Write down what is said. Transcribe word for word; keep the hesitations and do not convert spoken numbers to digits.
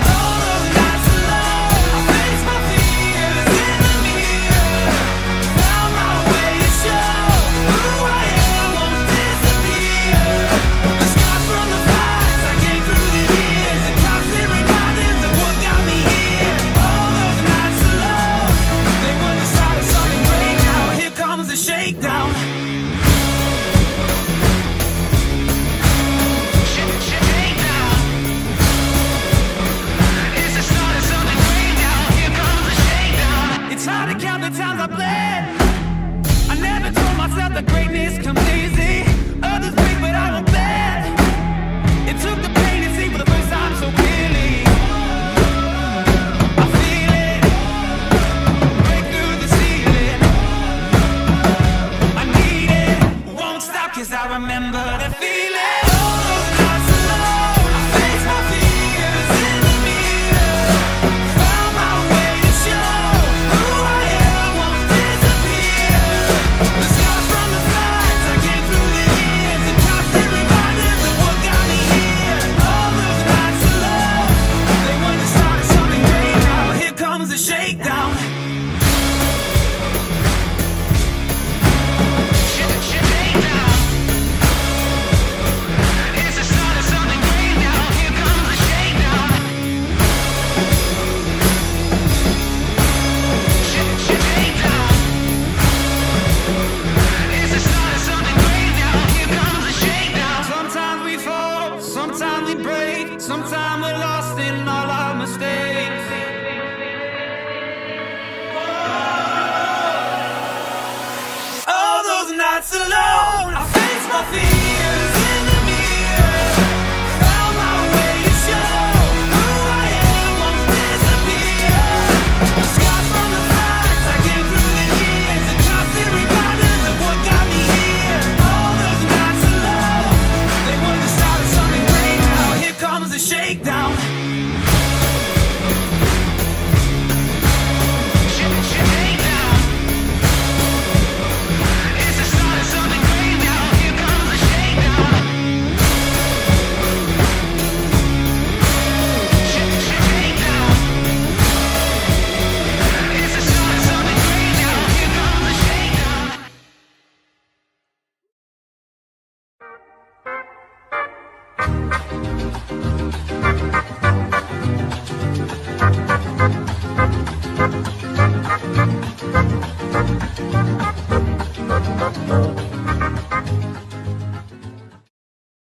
All those nights alone, I faced my fears in the mirror, found my way to show who I am won't disappear. The scars from the fights I came through the years, the constant reminders of what got me here. All those nights alone, they were the start of something great. Now here comes the shakedown. It's hard to count the times I bled. I never told myself that greatness comes easy. Others break, but I won't bend. It took the pain to see for the first time so clearly. I feel it break through the ceiling. I need it, won't stop, 'cause I remember the feeling. All those nights alone, I faced my fears in the mirror, found my way to show who I am won't disappear. The scars from the fights I came through the years, the constant reminders of what got me here. All those nights alone, they were the start of something great. Now here comes the shakedown. Sometimes we fall, sometimes we break, sometimes we're lost in all our mistakes.